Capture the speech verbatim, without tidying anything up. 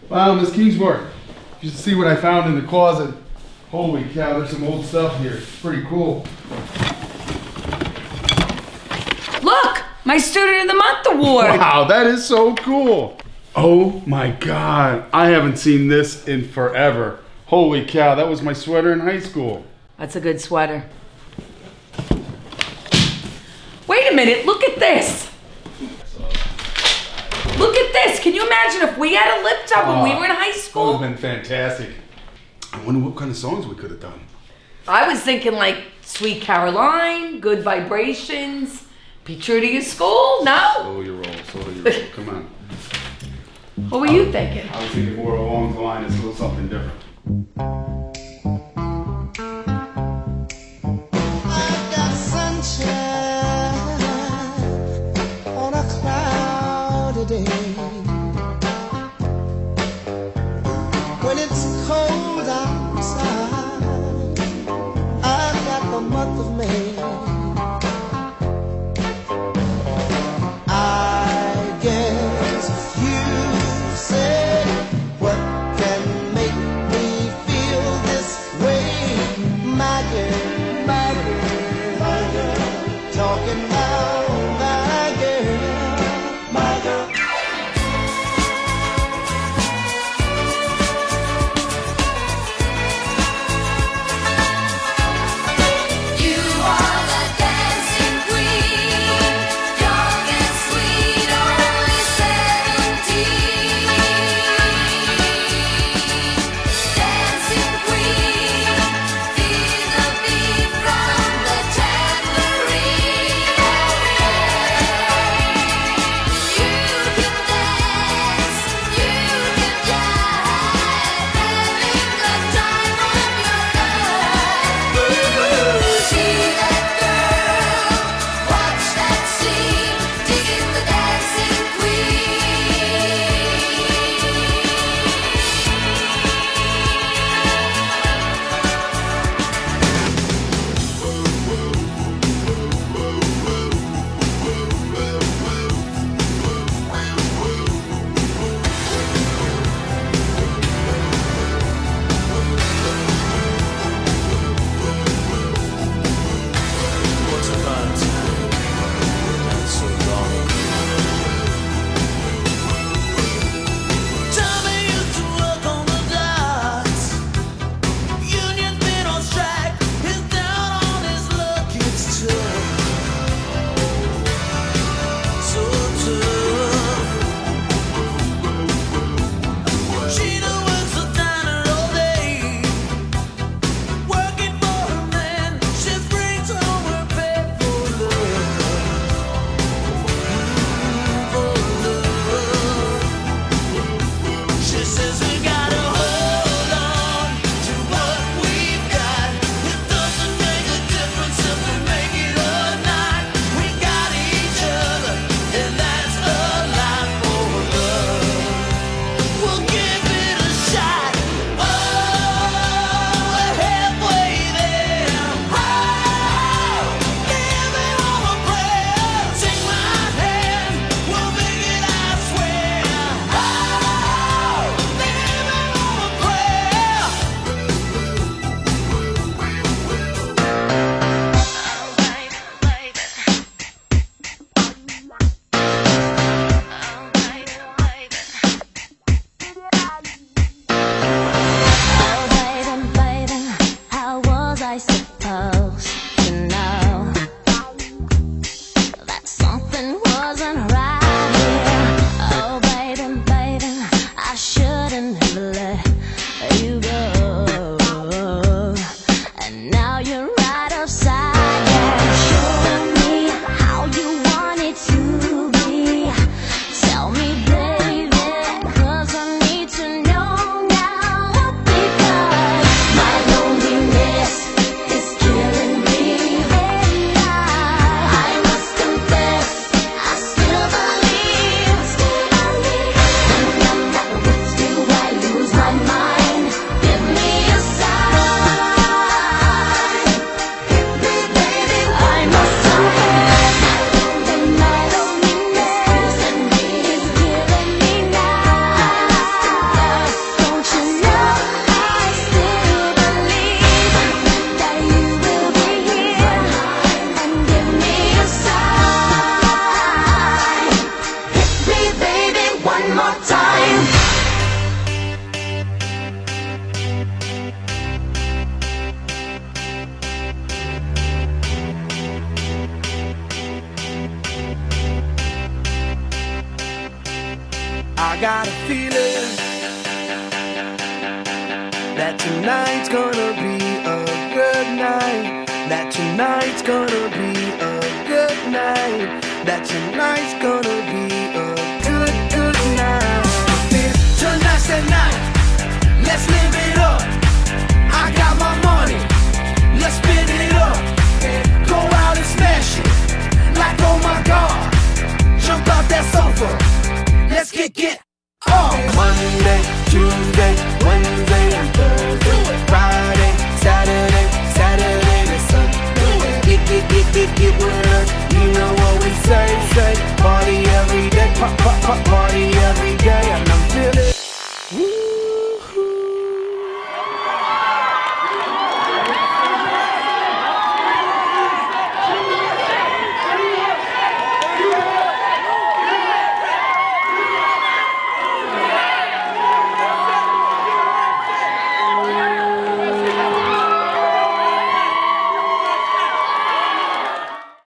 Wow, Miss Kingsmore, you should see what I found in the closet. Holy cow, there's some old stuff here. It's pretty cool. Look, my Student of the Month award. Wow, that is so cool. Oh my God, I haven't seen this in forever. Holy cow, that was my sweater in high school. That's a good sweater. Wait a minute, look at this. Look at this. Can you imagine if we had a lip dub when we were in high That would school? have been fantastic. I wonder what kind of songs we could have done. I was thinking like Sweet Caroline, Good Vibrations, Be True to Your School. No? Slow your roll, slow your roll. Come on. What were you thinking? I was thinking more along the line, it's a little something different. I've got sunshine on a cloudy day. When it's cold outside, I've got the month of May. I guess you say what can make me feel one more time. I got a feeling that tonight's gonna be a good night. That tonight's gonna be a good night. That tonight's gonna be a good, good night. Tonight's the night, let's live it up. I got my money, let's spin it up. Go out and smash it, like oh my God. Jump out that sofa, let's get, get on. Monday, Tuesday, Wednesday, and Thursday, Friday, Saturday, Saturday to Sunday. Get, get, get, get, get with us. You know what we say, say. Party every day, pop, pop, pop, party every day.